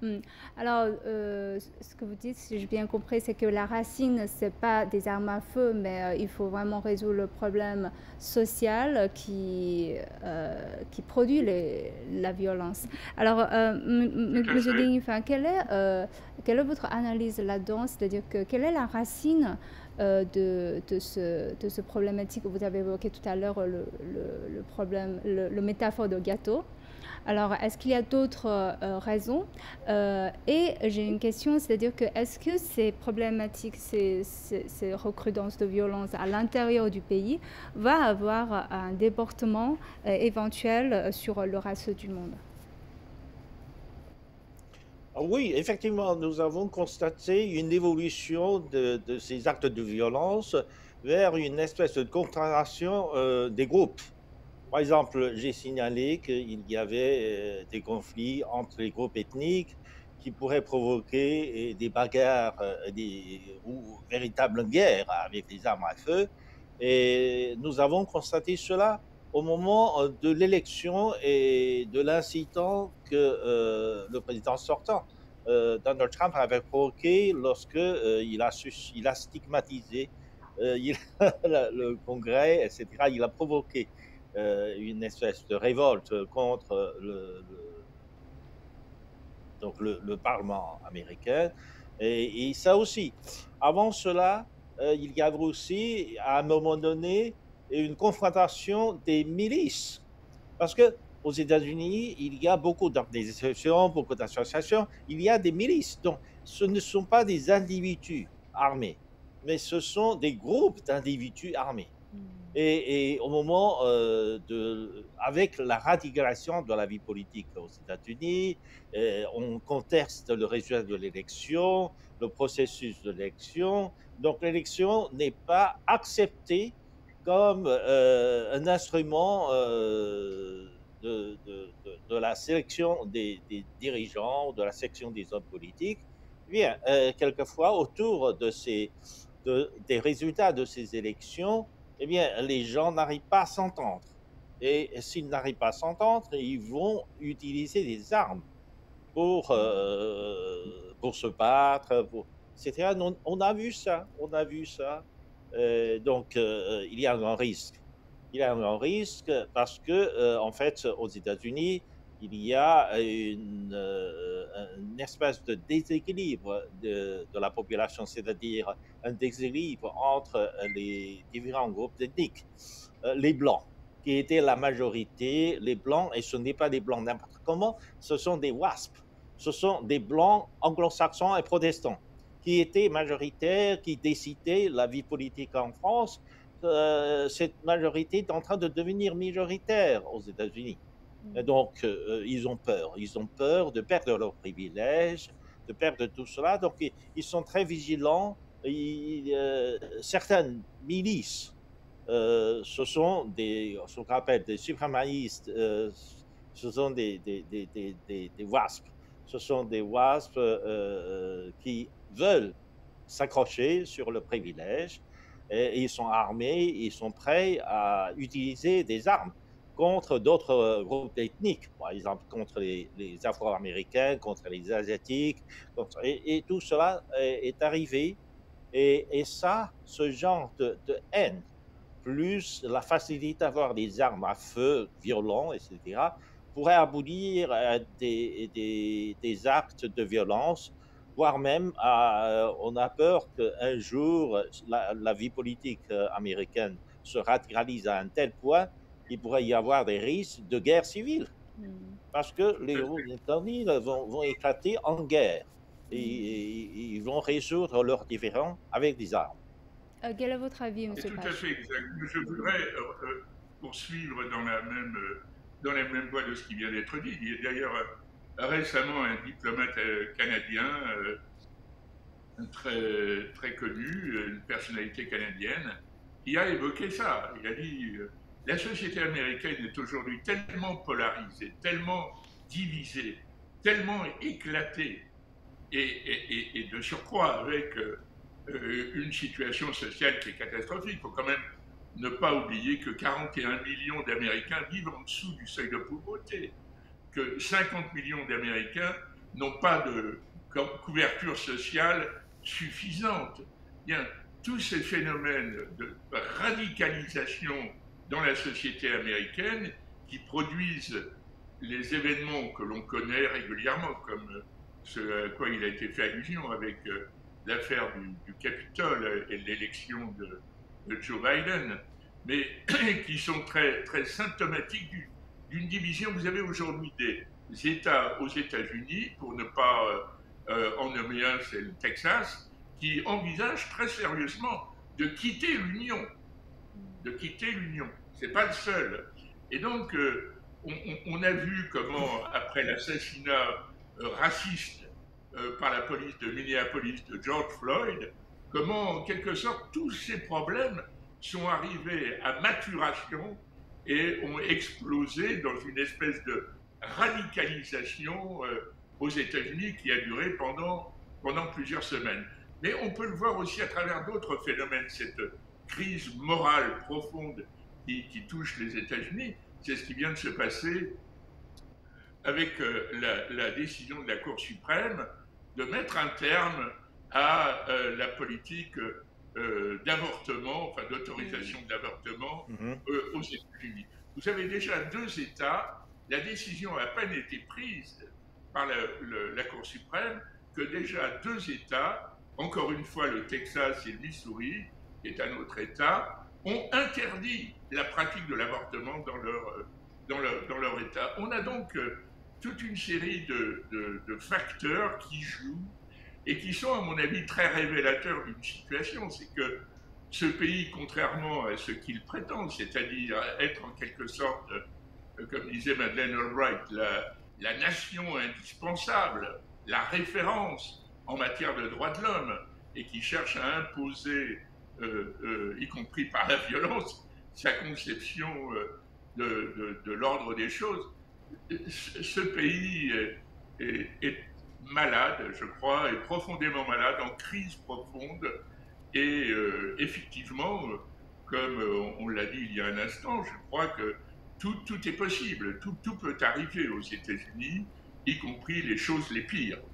Hmm. Alors, ce que vous dites, si j'ai bien compris, c'est que la racine, c'est pas des armes à feu, mais il faut vraiment résoudre le problème social qui produit la violence. Alors, Tout à Monsieur fait. Ding, enfin, quelle est votre analyse là-dedans? C'est-à-dire que quelle est la racine de ce problématique que vous avez évoqué tout à l'heure, le problème, le métaphore de gâteau? Alors, est-ce qu'il y a d'autres raisons? Et j'ai une question, c'est-à-dire que est-ce que ces problématiques, ces recrudences de violence à l'intérieur du pays va avoir un débordement éventuel sur le reste du monde? Ah oui, effectivement, nous avons constaté une évolution de ces actes de violence vers une espèce de concentration des groupes. Par exemple, j'ai signalé qu'il y avait des conflits entre les groupes ethniques qui pourraient provoquer des bagarres ou véritables guerres avec des armes à feu. Et nous avons constaté cela au moment de l'élection et de l'incitant que le président sortant, Donald Trump, avait provoqué lorsque il a stigmatisé le Congrès, etc. Il a provoqué une espèce de révolte contre le Parlement américain. Et ça aussi. Avant cela, il y avait aussi, à un moment donné, une confrontation des milices. Parce que aux États-Unis, il y a beaucoup d'organisations, beaucoup d'associations, il y a des milices. Donc, ce ne sont pas des individus armés, mais ce sont des groupes d'individus armés. Et au moment avec la radicalisation de la vie politique aux États-Unis, on conteste le résultat de l'élection, le processus de l'élection. Donc l'élection n'est pas acceptée comme un instrument de la sélection des dirigeants, de la sélection des hommes politiques. Bien, quelquefois, autour des résultats de ces élections, eh bien, les gens n'arrivent pas à s'entendre. Et s'ils n'arrivent pas à s'entendre, ils vont utiliser des armes pour se battre, etc. On a vu ça, on a vu ça. Donc, il y a un grand risque. Il y a un grand risque parce que, en fait, aux États-Unis, il y a une espèce de déséquilibre de la population, c'est-à-dire un déséquilibre entre les différents groupes ethniques. Les Blancs, qui étaient la majorité, les Blancs, et ce n'est pas des Blancs n'importe comment, ce sont des WASP, ce sont des Blancs anglo-saxons et protestants, qui étaient majoritaires, qui décidaient la vie politique en France. Cette majorité est en train de devenir minoritaire aux États-Unis. Et donc, ils ont peur de perdre leurs privilèges, de perdre tout cela. Donc, ils sont très vigilants. Certaines milices, ce qu'on appelle des suprématistes, ce sont des WASP. Ce sont des WASP qui veulent s'accrocher sur le privilège et ils sont armés, ils sont prêts à utiliser des armes contre d'autres groupes ethniques, par exemple contre les Afro-Américains, contre les Asiatiques, et tout cela est arrivé. Et ça, ce genre de haine, plus la facilité d'avoir des armes à feu violents, etc., pourrait aboutir à des actes de violence, voire même on a peur qu'un jour la vie politique américaine se radicalise à un tel point qu'il pourrait y avoir des risques de guerre civile, Mm. parce que Tout les à fait. États-Unis vont éclater en guerre Mm. et ils vont résoudre leurs différends avec des armes. Quel est votre avis, C'est Monsieur tout à Page? fait exact. Je voudrais poursuivre dans la même voie de ce qui vient d'être dit. Il y a d'ailleurs récemment un diplomate canadien très connu, une personnalité canadienne, qui a évoqué ça. Il a dit la société américaine est aujourd'hui tellement polarisée, tellement divisée, tellement éclatée, et de surcroît avec une situation sociale qui est catastrophique. Il faut quand même ne pas oublier que 41 millions d'Américains vivent en dessous du seuil de pauvreté, que 50 millions d'Américains n'ont pas de couverture sociale suffisante. Bien, tous ces phénomènes de radicalisation dans la société américaine qui produisent les événements que l'on connaît régulièrement, comme ce à quoi il a été fait allusion avec l'affaire du Capitole et l'élection de Joe Biden, mais qui sont très, très symptomatiques d'une division. Vous avez aujourd'hui des États aux États-Unis, pour ne pas en nommer un, c'est le Texas, qui envisagent très sérieusement de quitter l'Union. De quitter l'Union. Ce n'est pas le seul. Et donc, on a vu comment, après l'assassinat raciste par la police de Minneapolis de George Floyd, comment, en quelque sorte, tous ces problèmes sont arrivés à maturation et ont explosé dans une espèce de radicalisation aux États-Unis qui a duré pendant plusieurs semaines. Mais on peut le voir aussi à travers d'autres phénomènes, cette crise morale profonde qui touche les États-Unis. C'est ce qui vient de se passer avec la décision de la Cour suprême de mettre un terme à la politique d'avortement, enfin d'autorisation de l'avortement aux États-Unis. Vous avez déjà 2 États, la décision a à peine été prise par la Cour suprême, que déjà 2 États, encore une fois le Texas et le Missouri, qui est un autre État, ont interdit la pratique de l'avortement dans leur État. On a donc toute une série de facteurs qui jouent et qui sont, à mon avis, très révélateurs d'une situation. C'est que ce pays, contrairement à ce qu'il prétend, c'est-à-dire être en quelque sorte, comme disait Madeleine Albright, la nation indispensable, la référence en matière de droits de l'homme, et qui cherche à imposer, y compris par la violence, sa conception de l'ordre des choses. Ce pays est malade, je crois, est profondément malade, en crise profonde, et effectivement, comme on l'a dit il y a un instant, je crois que tout est possible, tout peut arriver aux États-Unis, y compris les choses les pires.